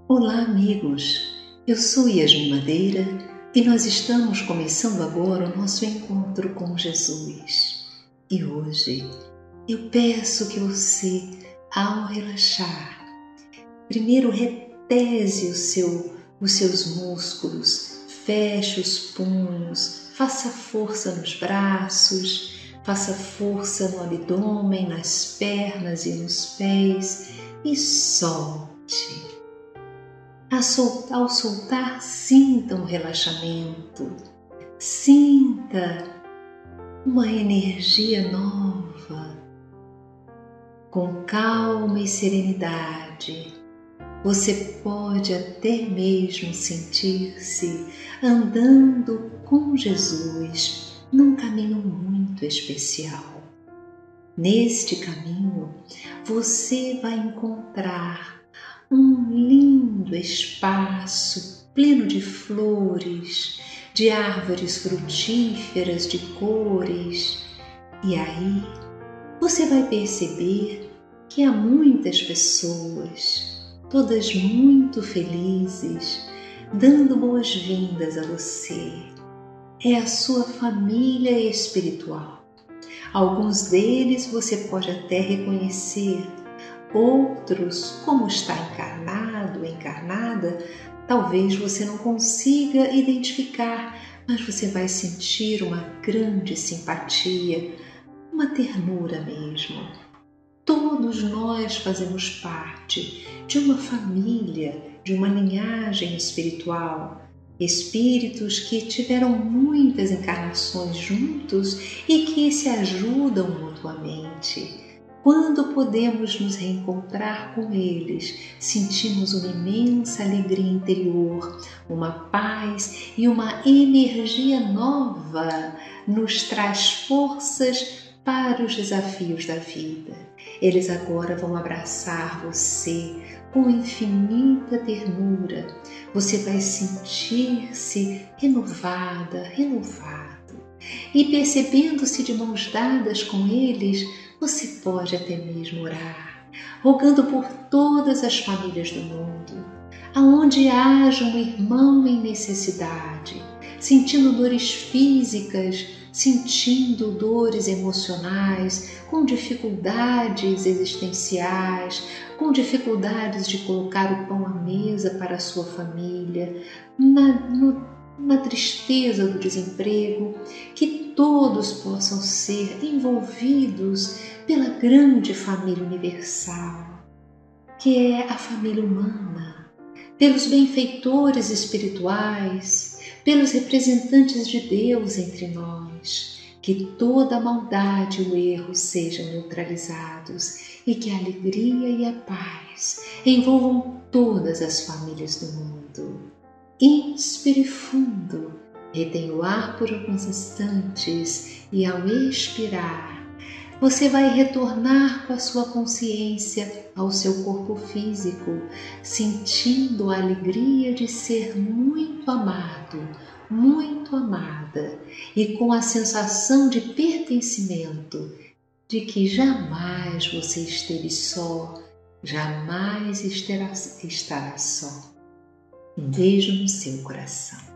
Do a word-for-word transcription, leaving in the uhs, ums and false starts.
Olá, amigos! Eu sou Yasmin Madeira e nós estamos começando agora o nosso encontro com Jesus. E hoje eu peço que você, ao relaxar, primeiro retese o seu, os seus músculos, feche os punhos, faça força nos braços, faça força no abdômen, nas pernas e nos pés e solte. Ao soltar, sinta um relaxamento, sinta uma energia nova. Com calma e serenidade, você pode até mesmo sentir-se andando com Jesus num caminho muito especial. Neste caminho, você vai encontrar um lindo espaço pleno de flores, de árvores frutíferas de cores. E aí você vai perceber que há muitas pessoas, todas muito felizes, dando boas-vindas a você. É a sua família espiritual. Alguns deles você pode até reconhecer. Outros, como está encarnado ou encarnada, talvez você não consiga identificar, mas você vai sentir uma grande simpatia, uma ternura mesmo. Todos nós fazemos parte de uma família, de uma linhagem espiritual. Espíritos que tiveram muitas encarnações juntos e que se ajudam mutuamente. Quando podemos nos reencontrar com eles, sentimos uma imensa alegria interior, uma paz e uma energia nova nos traz forças para os desafios da vida. Eles agora vão abraçar você com infinita ternura. Você vai sentir-se renovada, renovado. E percebendo-se de mãos dadas com eles, você pode até mesmo orar, rogando por todas as famílias do mundo, aonde haja um irmão em necessidade, sentindo dores físicas, sentindo dores emocionais, com dificuldades existenciais, com dificuldades de colocar o pão à mesa para a sua família, na, no, na tristeza do desemprego, que todos possam ser envolvidos pela grande família universal, que é a família humana, pelos benfeitores espirituais, pelos representantes de Deus entre nós, que toda a maldade e o erro sejam neutralizados e que a alegria e a paz envolvam todas as famílias do mundo. Inspire fundo, retenha o ar por alguns instantes e ao expirar, você vai retornar com a sua consciência ao seu corpo físico, sentindo a alegria de ser muito amado, muito amada e com a sensação de pertencimento, de que jamais você esteve só, jamais estará, estará só. Um beijo no seu coração.